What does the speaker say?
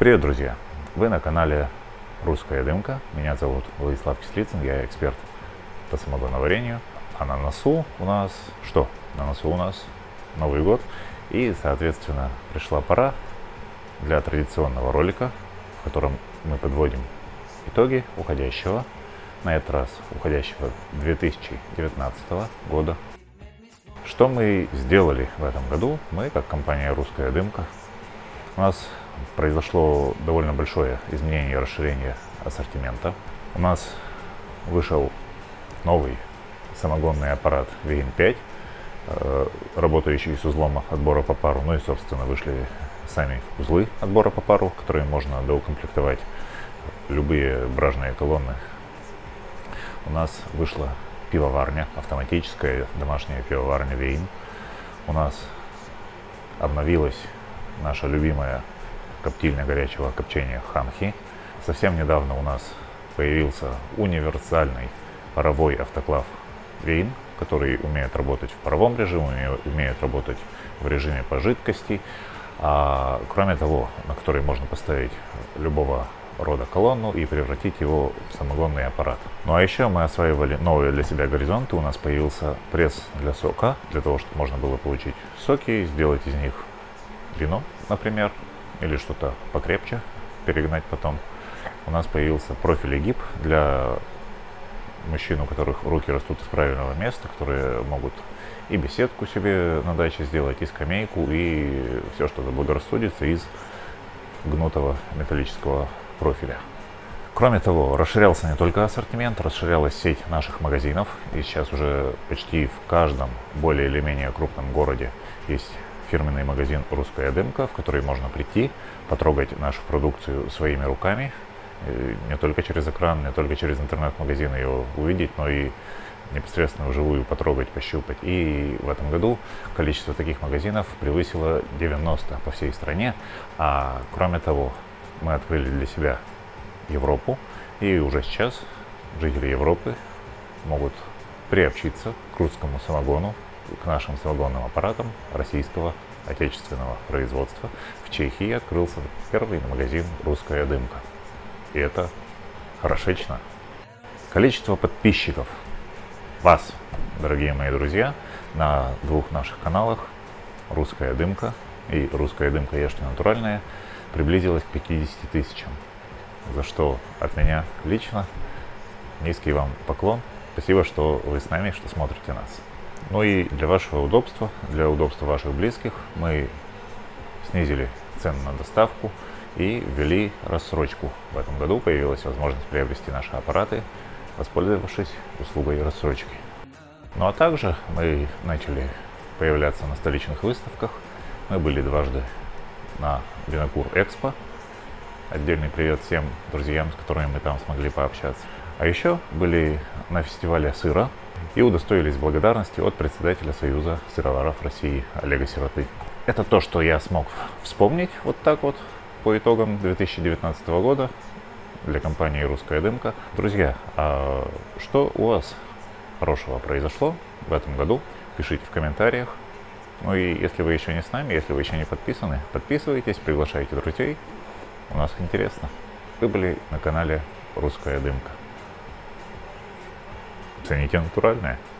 Привет, друзья! Вы на канале Русская Дымка. Меня зовут Владислав Кислицын, я эксперт по самогоноварению. А на носу у нас что? На носу у нас Новый год. И, соответственно, пришла пора для традиционного ролика, в котором мы подводим итоги уходящего, на этот раз уходящего 2019 года. Что мы сделали в этом году? Мы, как компания Русская Дымка, у нас произошло довольно большое изменение и расширение ассортимента. У нас вышел новый самогонный аппарат Вейн 5, работающий с узлом отбора по пару. Ну и, собственно, вышли сами узлы отбора по пару, которые можно доукомплектовать любые бражные колонны. У нас вышла пивоварня, автоматическая домашняя пивоварня Вейн. У нас обновилась наша любимая коптильня горячего копчения Ханхи. Совсем недавно у нас появился универсальный паровой автоклав Вейн, который умеет работать в паровом режиме, умеет работать в режиме по жидкости. Кроме того, на который можно поставить любого рода колонну и превратить его в самогонный аппарат. Ну а еще мы осваивали новые для себя горизонты. У нас появился пресс для сока, для того, чтобы можно было получить соки, сделать из них вино, например, или что-то покрепче, перегнать потом. У нас появился профиль-гиб для мужчин, у которых руки растут из правильного места, которые могут и беседку себе на даче сделать, и скамейку, и все, что заблагорассудится из гнутого металлического профиля. Кроме того, расширялся не только ассортимент, расширялась сеть наших магазинов, и сейчас уже почти в каждом более или менее крупном городе есть фирменный магазин «Русская Дымка», в который можно прийти, потрогать нашу продукцию своими руками, не только через экран, не только через интернет-магазин ее увидеть, но и непосредственно вживую потрогать, пощупать. И в этом году количество таких магазинов превысило 90 по всей стране. А кроме того, мы открыли для себя Европу, и уже сейчас жители Европы могут приобщиться к русскому самогону, к нашим самогонным аппаратам российского отечественного производства. В Чехии открылся первый магазин «Русская Дымка». И это хорошечно. Количество подписчиков вас, дорогие мои друзья, на двух наших каналах «Русская Дымка» и «Русская Дымка Ешьте натуральное» приблизилось к 50 тысячам. За что от меня лично низкий вам поклон. Спасибо, что вы с нами, что смотрите нас. Ну и для вашего удобства, для удобства ваших близких, мы снизили цены на доставку и ввели рассрочку. В этом году появилась возможность приобрести наши аппараты, воспользовавшись услугой рассрочки. Ну а также мы начали появляться на столичных выставках. Мы были дважды на Винокур Экспо. Отдельный привет всем друзьям, с которыми мы там смогли пообщаться. А еще были на фестивале сыра и удостоились благодарности от председателя Союза сыроваров России Олега Сироты. Это то, что я смог вспомнить вот так вот по итогам 2019 года для компании «Русская Дымка». Друзья, а что у вас хорошего произошло в этом году? Пишите в комментариях. Ну и если вы еще не с нами, если вы еще не подписаны, подписывайтесь, приглашайте друзей. У нас интересно. Вы были на канале «Русская Дымка». Цените натуральное.